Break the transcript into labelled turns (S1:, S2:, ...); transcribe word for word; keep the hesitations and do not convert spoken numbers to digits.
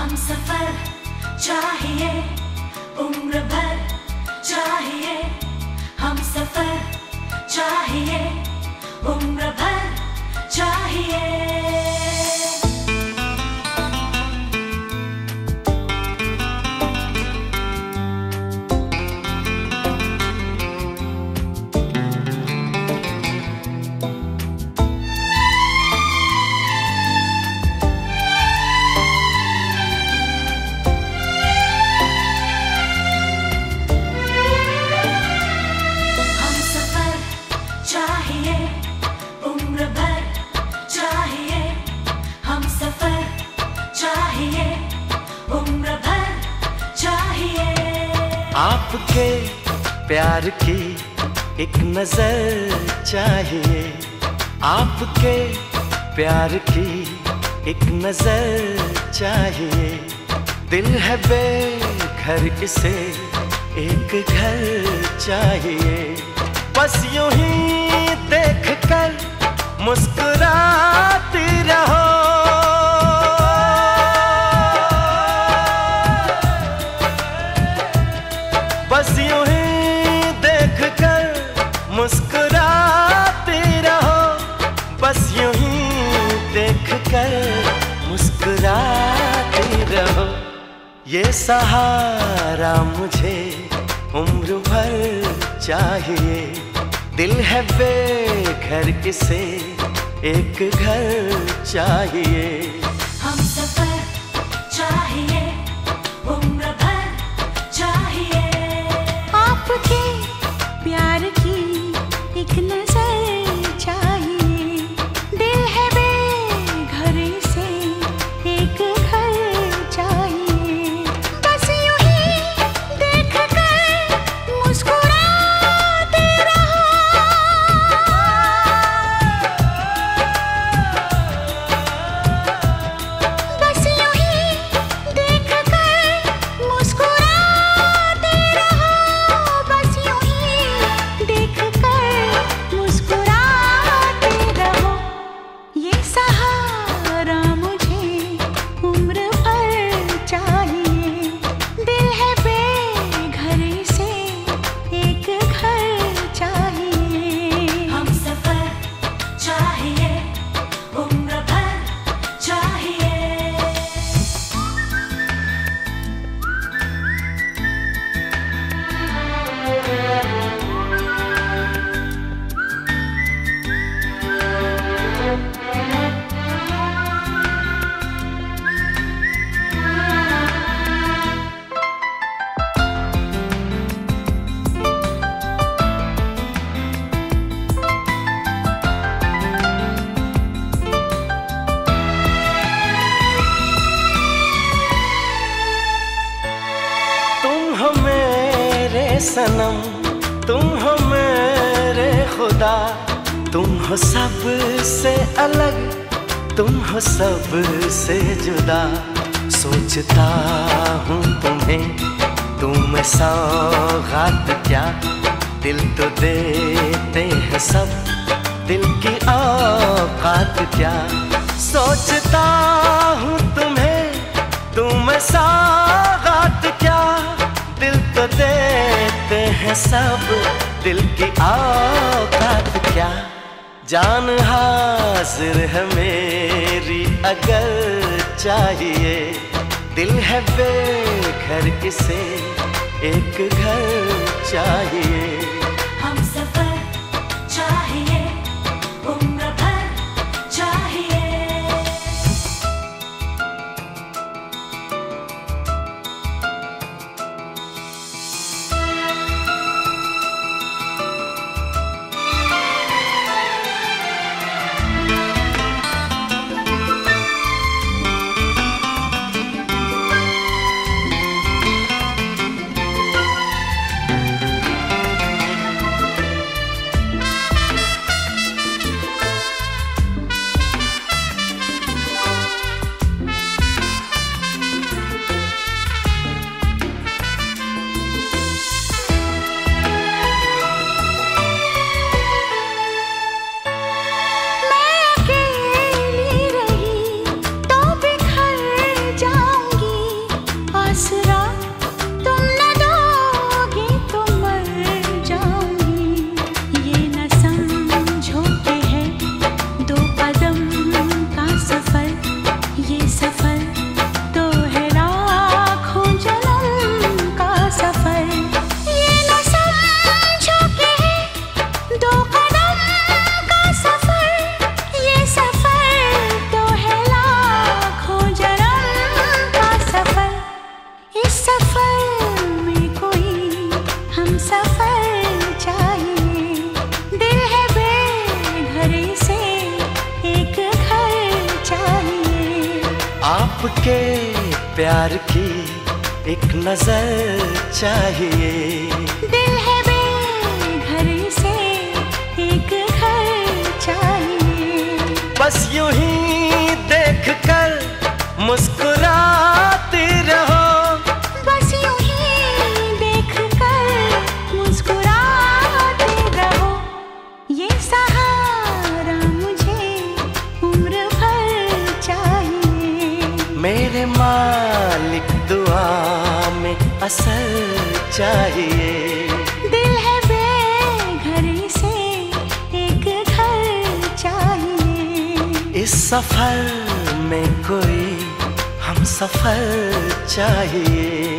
S1: हम सफर चाहिए उम्र भर चाहिए, हम सफर चाहिए उम्र भर चाहिए।
S2: आपके प्यार की एक नजर चाहिए, आपके प्यार की एक नजर चाहिए। दिल है बेघर इसे एक घर चाहिए। बस यूं ही देख कर मुस्कुराती रहो, बस यूं ही देख कर मुस्कुराती रहो, बस यूं ही देख कर मुस्कुराती रहो। ये सहारा मुझे उम्र भर चाहिए। दिल है बेघर इसे एक घर चाहिए।
S1: हम सफर चाहिए उम्र भर चाहिए।
S3: आपके प्यार की एक नजर चाहिए। दिल है बेघर से एक घर चाहिए। बस यूं ही देख कर मुस्कुराते रहो, बस यूं ही देख कर मुस्कुराते रहो, बस यूं ही देख कर मुस्कुराते रहो। ये सहारा मुझे उम्र भर चाहिए। दिल है बेघर से एक घर चाहिए।
S1: हम सफर चाहिए उम्र भर चाहिए।
S2: तुम हो मेरे सनम, तुम हो मेरे खुदा, तुम हो सबसे अलग, तुम हो सबसे जुदा। सोचता हूँ तुम्हें तुम सौगात क्या, दिल तो देते हैं सब, दिल की औकात क्या। सोचता हूँ तुम्हें तुम सौगात क्या, दिल तो देते हैं सब, दिल की औकात क्या। जान हाजिर है मेरी अगर चाहिए। दिल है बेघर इसे एक घर चाहिए।
S1: हम सफर चाहिए उम्र भर चाहिए।
S2: आपके प्यार की एक नजर चाहिए।
S3: दिल है बेघर से एक घर चाहिए।
S2: बस यूं ही देख कर मुस्कुराती रहो।
S3: बस यूं ही देख कर मुस्कुराते रहो। ये सहारा मुझे उम्र भर चाहिए।
S2: मेरे मालिक दुआ में असर चाहिए।
S3: दिल है बेघर से एक घर चाहिए।
S2: इस सफर में कोई हम सफर चाहिए।